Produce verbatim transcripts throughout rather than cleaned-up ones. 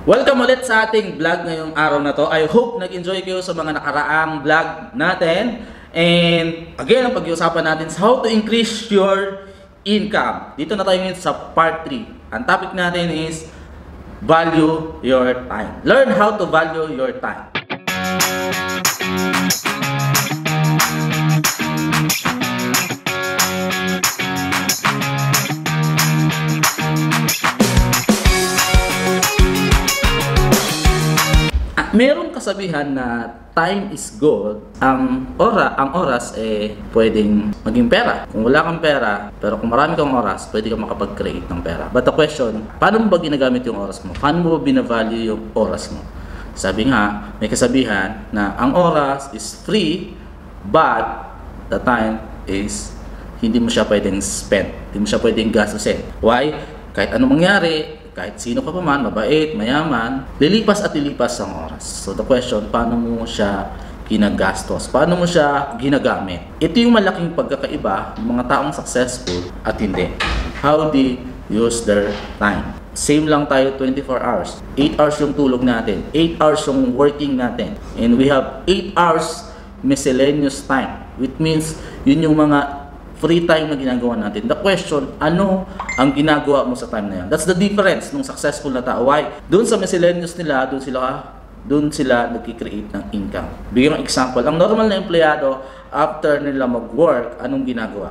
Welcome ulit sa ating vlog ngayong araw na to. I hope nag-enjoy kayo sa mga nakaraang vlog natin. And again, ang pag-iusapan natin is how to increase your income. Dito na tayo ngayon sa part three. Ang topic natin is value your time. Learn how to value your time. Merong kasabihan na time is gold. Ang ora, ang oras eh pwedeng maging pera. Kung wala kang pera, pero kung marami kang oras, pwede kang makapag-create ng pera. But the question, paano mo ba ginagamit yung oras mo? Paano mo ba binavalue yung oras mo? Sabi nga, may kasabihan na ang oras is free, but the time is hindi mo siya pwedeng spend. Hindi mo siya pwedeng gastusin. Why? Kahit anong mangyari, kahit sino ka pa man, mabait, mayaman, lilipas at lilipas ang oras. So the question, paano mo siya ginagastos? Paano mo siya ginagamit? Ito yung malaking pagkakaiba ng mga taong successful at hindi. How they use their time. Same lang tayo twenty-four hours. eight hours yung tulog natin. eight hours yung working natin. And we have eight hours miscellaneous time. Which means, yun yung mga free time na ginagawa natin. The question, ano ang ginagawa mo sa time na yan? That's the difference ng successful na tao. Why? Doon sa miscellaneous nila, doon sila doon sila nagki-create ng income. Bigyan ng example, ang normal na empleyado, after nila mag-work, anong ginagawa?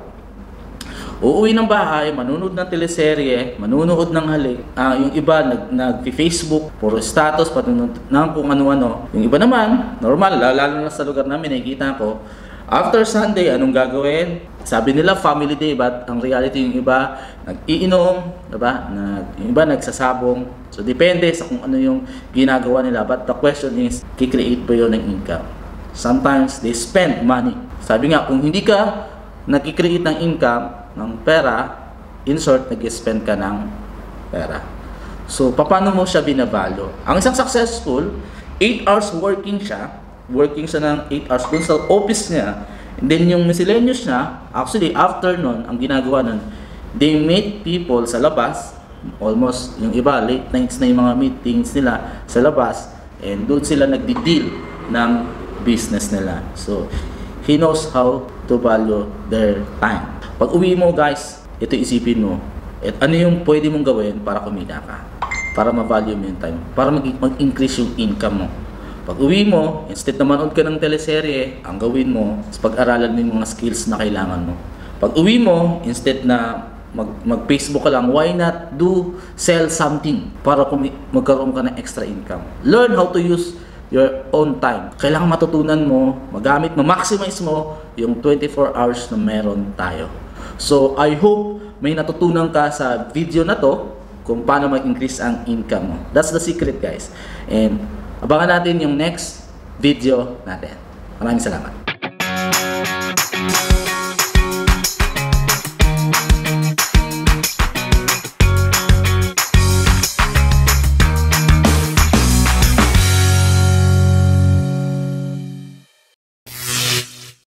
Uuwi ng bahay, manunood ng teleserye, manunood ng halik. Uh, yung iba, nag, nag-Facebook, puro status, patunod ng kung ano-ano. Yung iba naman, normal, lalo na sa lugar namin, nakikita ko, after Sunday, anong gagawin? Sabi nila family day, but ang reality yung iba nag-iinom, diba? Nag, yung iba nagsasabong. So depende sa kung ano yung ginagawa nila. But the question is, kikreate ba yun ng income? Sometimes they spend money. Sabi nga, kung hindi ka nagkikreate ng income, ng pera, in short, nag-spend ka ng pera. So paano mo siya binavalue? Ang isang successful, eight hours working siya, working siya ng eight hours dun sa office niya. And then yung miscellaneous niya, actually after nun, ang ginagawa nun, they meet people sa labas, almost yung iba, late nights na yung mga meetings nila sa labas, and doon sila nagdi-deal ng business nila. So, he knows how to value their time. Pag uwi mo guys, ito isipin mo, at ano yung pwede mong gawin para kumita ka, para ma-value mo yung time, para mag-increase yung income mo. Pag uwi mo, instead na manood ka ng teleserye, ang gawin mo is pag-aralan mo yung mga skills na kailangan mo. Pag uwi mo, instead na mag-Facebook mag ka lang, why not do sell something para magkaroon ka ng extra income? Learn how to use your own time. Kailangan matutunan mo, magamit, ma-maximize mo yung twenty-four hours na meron tayo. So, I hope may natutunan ka sa video na to kung paano mag-increase ang income mo. That's the secret guys. And abangan natin yung next video natin. Maraming salamat.